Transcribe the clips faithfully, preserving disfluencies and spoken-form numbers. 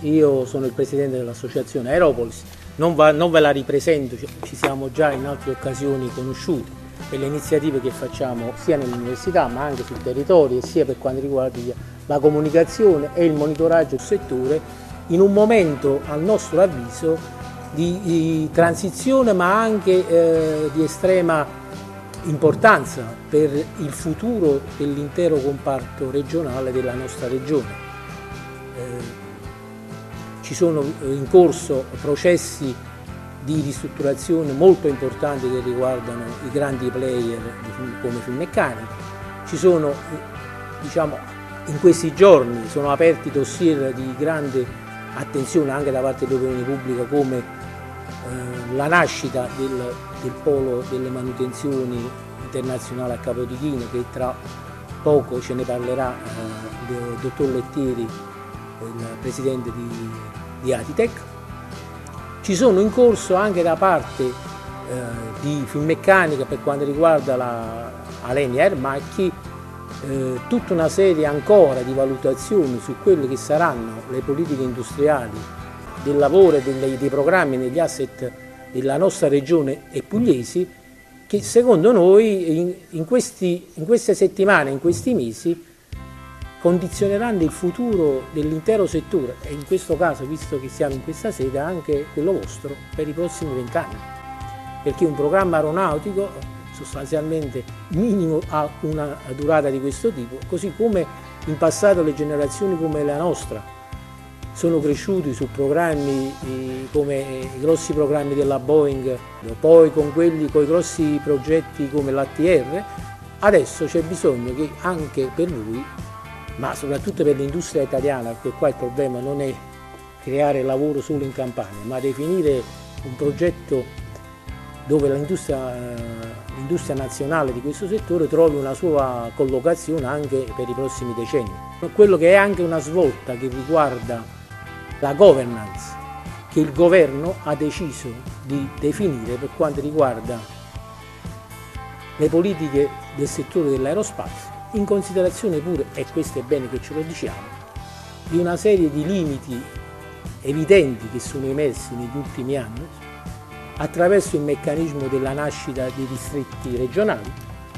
io sono il presidente dell'associazione Aeropolis, non, va, non ve la ripresento, ci siamo già in altre occasioni conosciuti per le iniziative che facciamo sia nell'università ma anche sul territorio, sia per quanto riguarda la comunicazione e il monitoraggio del settore, in un momento, al nostro avviso, di, di transizione ma anche eh, di estrema importanza per il futuro dell'intero comparto regionale della nostra regione. Eh, ci sono in corso processi di ristrutturazione molto importanti che riguardano i grandi player come Finmeccanica. Ci sono, diciamo, in questi giorni sono aperti dossier di grande attenzione anche da parte dell'opinione pubblica come eh, la nascita del, del polo delle manutenzioni internazionale a Capodichino, che tra poco ce ne parlerà eh, il dottor Lettieri, il presidente di, di Atitec. Ci sono in corso anche da parte eh, di Finmeccanica, per quanto riguarda la Alenia Aermacchi, eh, tutta una serie ancora di valutazioni su quelle che saranno le politiche industriali del lavoro e dei, dei programmi negli asset della nostra regione e pugliesi, che secondo noi in, in, questi, in queste settimane, in questi mesi, condizioneranno il futuro dell'intero settore e in questo caso, visto che siamo in questa sede, anche quello vostro per i prossimi vent'anni, perché un programma aeronautico sostanzialmente minimo ha una durata di questo tipo, così come in passato le generazioni come la nostra sono cresciuti su programmi eh, come i grossi programmi della Boeing, poi con quelli con i grossi progetti come l'A T R. Adesso c'è bisogno che anche per lui, ma soprattutto per l'industria italiana, perché qua il problema non è creare lavoro solo in Campania, ma definire un progetto dove l'industria, l'industria nazionale di questo settore trovi una sua collocazione anche per i prossimi decenni. Quello che è anche una svolta che riguarda la governance che il governo ha deciso di definire per quanto riguarda le politiche del settore dell'aerospazio, in considerazione pure, e questo è bene che ce lo diciamo, di una serie di limiti evidenti che sono emersi negli ultimi anni attraverso il meccanismo della nascita dei distretti regionali,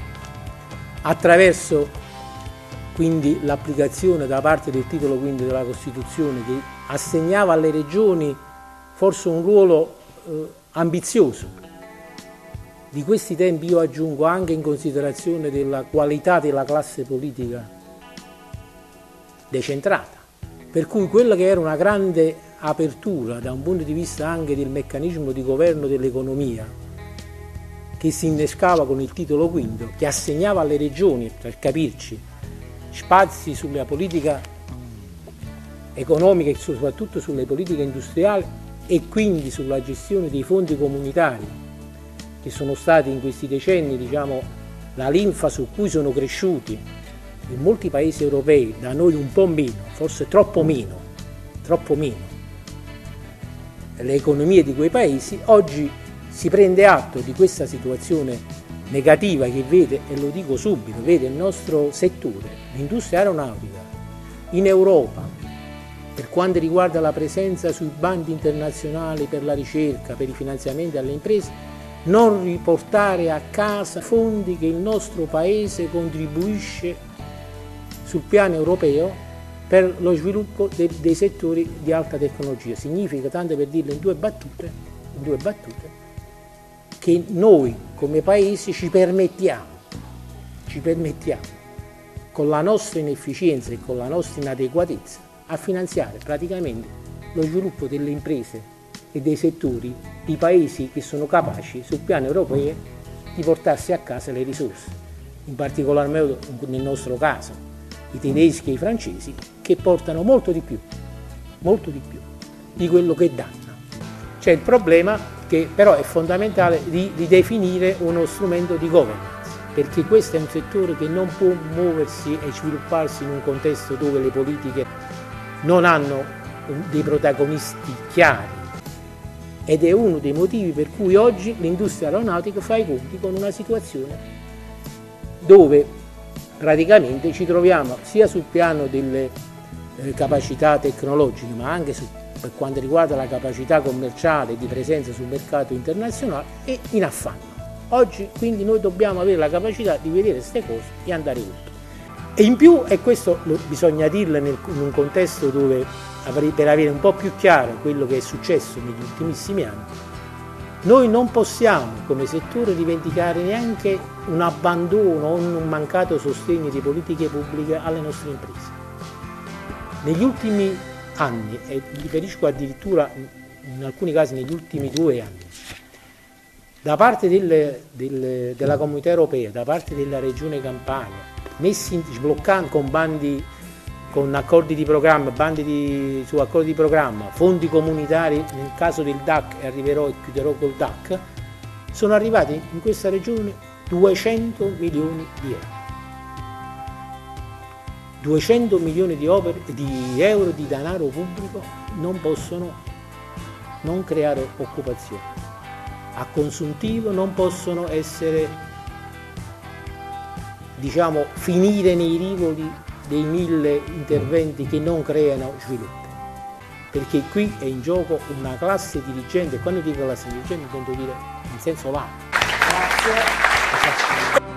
attraverso quindi l'applicazione da parte del titolo quinto della Costituzione, che assegnava alle regioni forse un ruolo eh, ambizioso. Di questi tempi io aggiungo anche in considerazione della qualità della classe politica decentrata, per cui quella che era una grande apertura da un punto di vista anche del meccanismo di governo dell'economia, che si innescava con il titolo quinto, che assegnava alle regioni, per capirci, spazi sulla politica economica e soprattutto sulle politiche industriali e quindi sulla gestione dei fondi comunitari, che sono stati in questi decenni, diciamo, la linfa su cui sono cresciuti in molti paesi europei, da noi un po' meno, forse troppo meno, troppo meno, le economie di quei paesi. Oggi si prende atto di questa situazione negativa che vede, e lo dico subito, vede il nostro settore, l'industria aeronautica, in Europa, per quanto riguarda la presenza sui bandi internazionali per la ricerca, per i finanziamenti alle imprese, non riportare a casa fondi che il nostro Paese contribuisce sul piano europeo per lo sviluppo de, dei settori di alta tecnologia. Significa, tanto per dirlo in due battute, in due battute, che noi come Paese ci permettiamo, ci permettiamo, con la nostra inefficienza e con la nostra inadeguatezza, a finanziare praticamente lo sviluppo delle imprese e dei settori di paesi che sono capaci sul piano europeo di portarsi a casa le risorse, in particolar modo nel nostro caso i tedeschi e i francesi, che portano molto di più, molto di più di quello che danno. C'è il problema che però è fondamentale di, di definire uno strumento di governance, perché questo è un settore che non può muoversi e svilupparsi in un contesto dove le politiche non hanno dei protagonisti chiari. Ed è uno dei motivi per cui oggi l'industria aeronautica fa i conti con una situazione dove praticamente ci troviamo sia sul piano delle eh, capacità tecnologiche, ma anche sul per quanto riguarda la capacità commerciale di presenza sul mercato internazionale è in affanno. Oggi quindi noi dobbiamo avere la capacità di vedere queste cose e andare oltre. E in più, e questo lo, bisogna dirlo nel, in un contesto dove, per avere un po' più chiaro quello che è successo negli ultimissimi anni, noi non possiamo come settore rivendicare neanche un abbandono o un mancato sostegno di politiche pubbliche alle nostre imprese. Negli ultimi anni, e mi riferisco addirittura in alcuni casi negli ultimi due anni, da parte del, del, della Comunità Europea, da parte della Regione Campania, messi in, sbloccando con bandi, con accordi di programma, bandi di, su accordi di programma, fondi comunitari, nel caso del D A C, e arriverò e chiuderò col D A C, sono arrivati in questa regione duecento milioni di euro. duecento milioni di, opere, di euro di denaro pubblico non possono non creare occupazione. A consuntivo non possono essere, diciamo, finire nei rivoli dei mille interventi che non creano sviluppo, perché qui è in gioco una classe dirigente, e quando dico classe dirigente intendo dire in senso lato. Grazie.